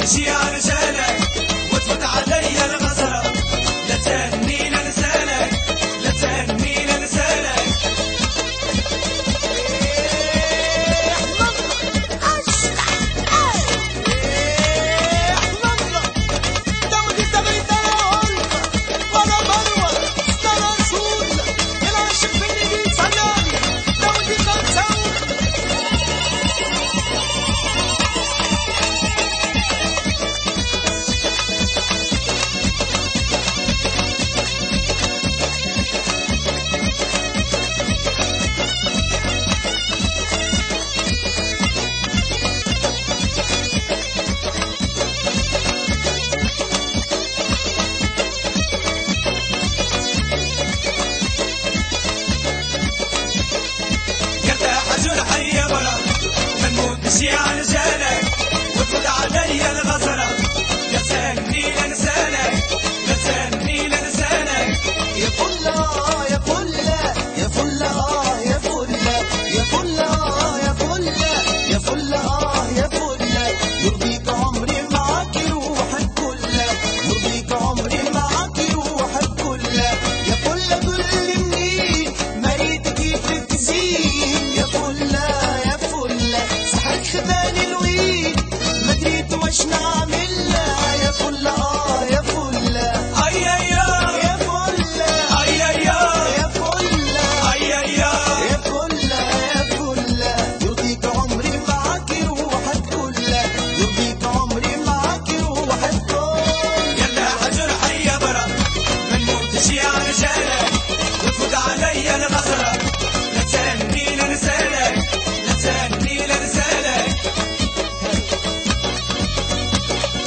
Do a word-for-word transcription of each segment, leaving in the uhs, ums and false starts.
ماشي على رجالك وتفوت عليا الغزرة. لا تهني لسانك لا تهني لسانك. ماشي على رجالك وتفوت عليا الغزرة. لا تهني لسانك لا تهني لسانك. يا فلة يا فلة يا فلة آه يا فلة يا فلة آه يا فلة يا فلة آه يا فلة. يرضيك عمري معاكي روحك كلها يرضيك عمري معاكي روحك كلها. يا فلة كلمني مريت كيف تزين. يا فلة يا فلة سحرك خداني الويد ما دريت واش نعملها. يا فلة آه يا فلة اي اي يا فلة اي اي يا فلة اي اي يا فلة يا فلة. يرضيك عمري معاكي روحك كلها يرضيك عمري معاكي روحك كلها. يلا حجر حي برا ما نموتش يا رجالك وتفوت عليا الغزرة. لا تهني لسانك لا تهني لسانك.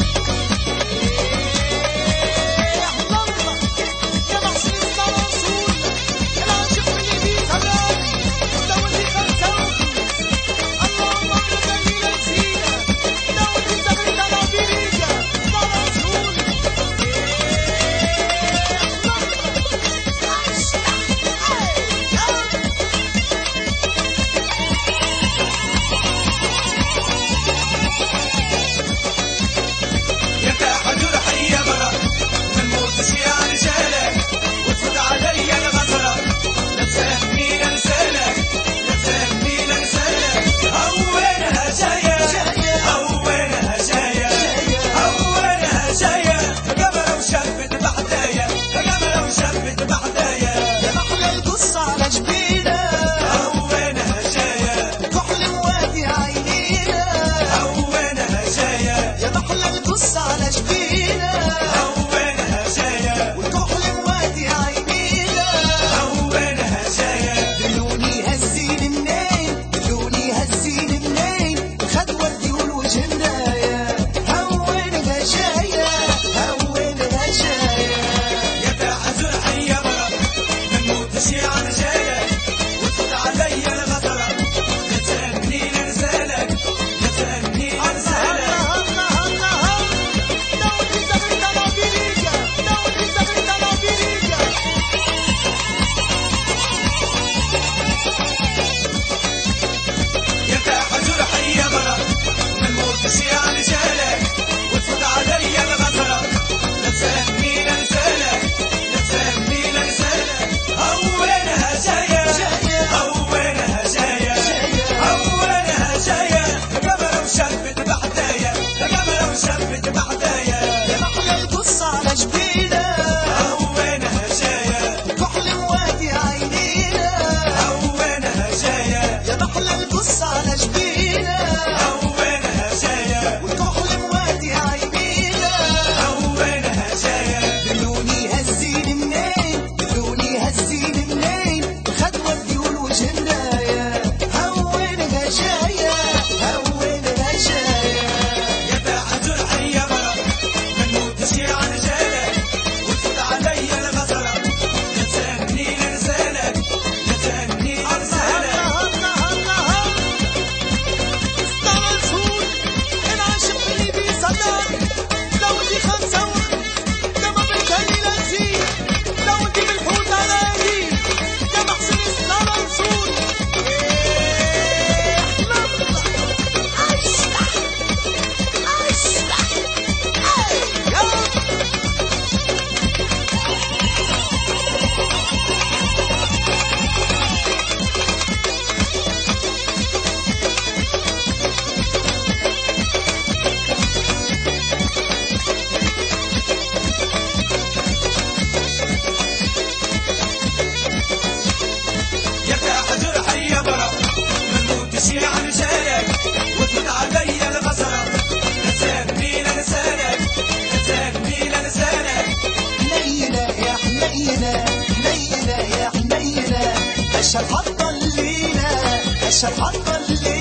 الشرحات ضلينا الشرحات ضلينا